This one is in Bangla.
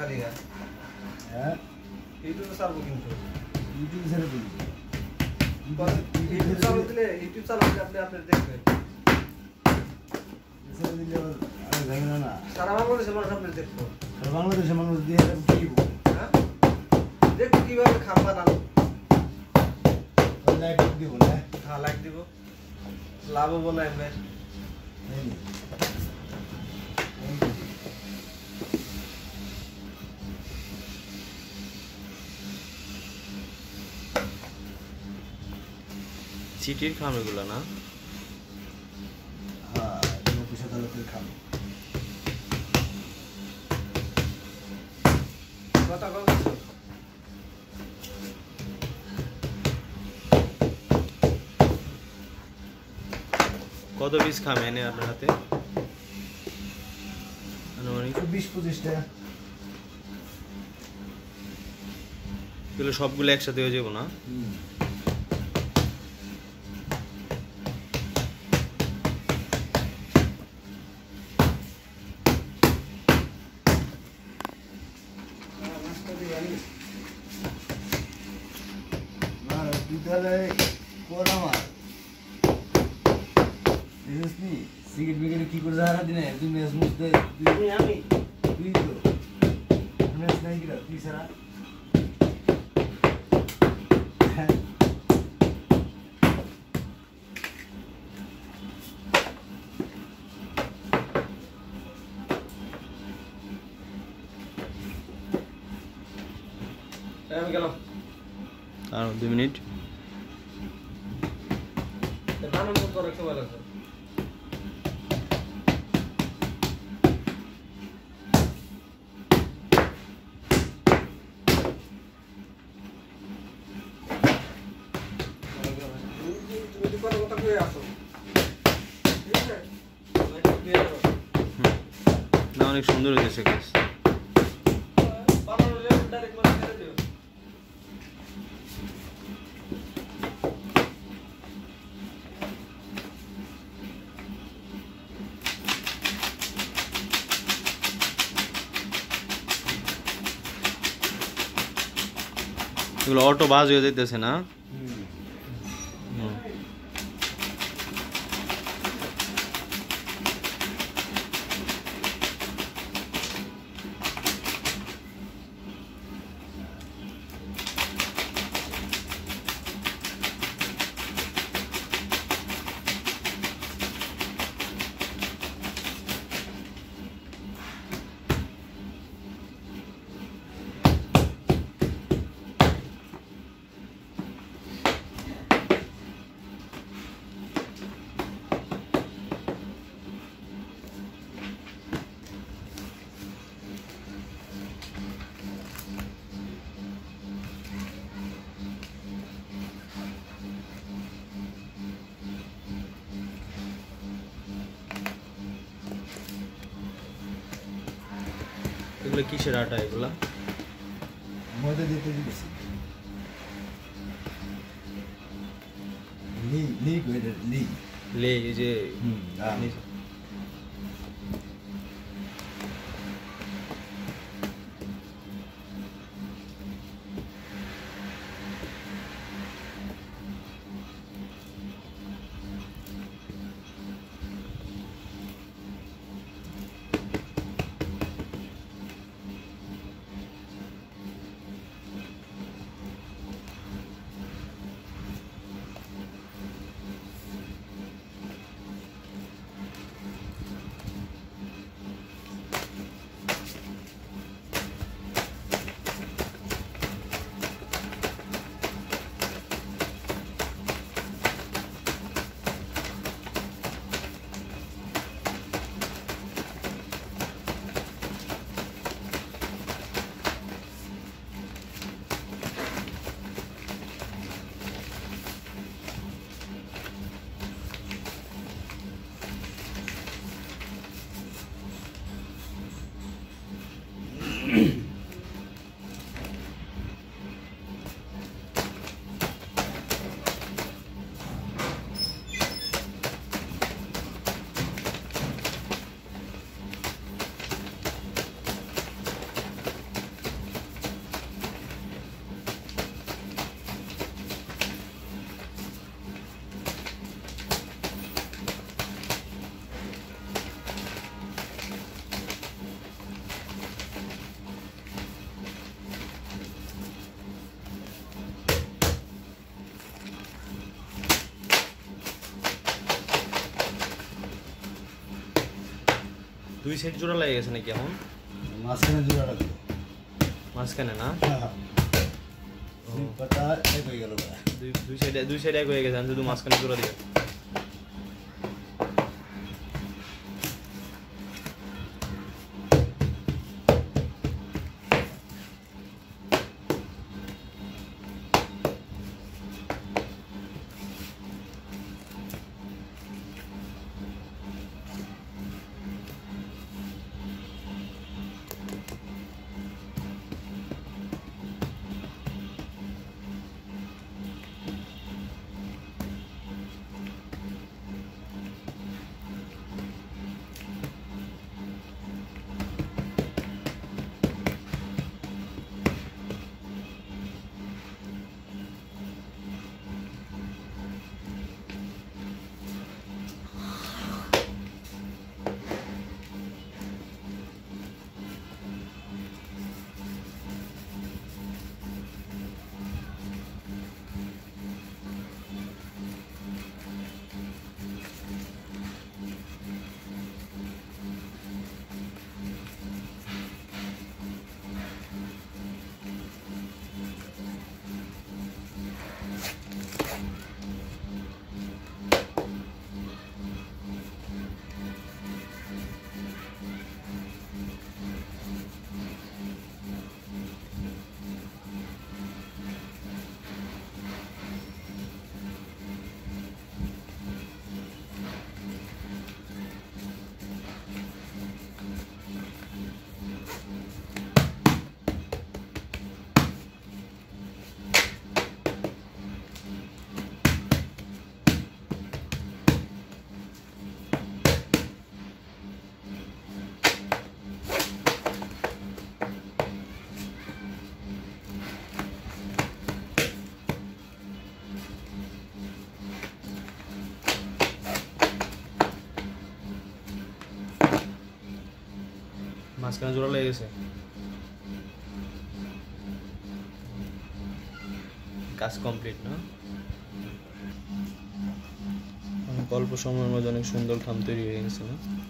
খালি গান হ্যাঁ ইউটিউবে ছাড়বো কিন্তু ইউটিউব ছেড়ে দিন ইউটিউব চালু দিলে আপনি আপনি দেখবেন ছেড়ে দিলে আর যাবে না সারা বাংলাদেশের মানুষ আপনি দেখবো আর বাংলাদেশের মানুষ দিয়ে কি হ্যাঁ দেখবো কিভাবে খাম বানানো লাইক দিব না হ্যাঁ লাইক দিব লাভ হবো না একবার চিটির খাম এগুলো না হ্যাঁ পয়সা তাহলে করে খাবো কথা কথা কত পিস খাম এনে আপনার হাতে আনুমানিক 20-25 টাকা এগুলো সবগুলো একসাথে হয়ে যাবো না সিগারেট বিগারেট কি করে সারা দিনে তুই মেস মুছতে আমি তুই তো মেস নাই কি তুই সারা আমি গেলাম আর 2 মিনিট নানান মতো রাখতে পারে কথা কয়ে আসো ঠিক আছে না অনেক সুন্দর হয়েছে গাছ বানানো যাবে ডাইরেক্ট মানে ছেড়ে দিও এগুলো অটো বাজ হয়ে যাইতেছে না এগুলো কিসের আটা এগুলা ময়দা দিতে দিছি লি কইরে লি লে এই যে দুই সাইড জোড়া লেগে গেছে নাকি এখন? মাঝখানে জোড়াটা দিল। মাঝখানে না? দুই পাতা এক হয়ে গেল ভাই। দুই সাইড এক হয়ে গেছে, আমি শুধু মাঝখানে জোড়া দিয়ে। মাঝখানে জোড়া লেগে গেছে, কাজ কমপ্লিট না? অল্প সময়ের মধ্যে অনেক সুন্দর খাম তৈরি হয়ে গেছে না?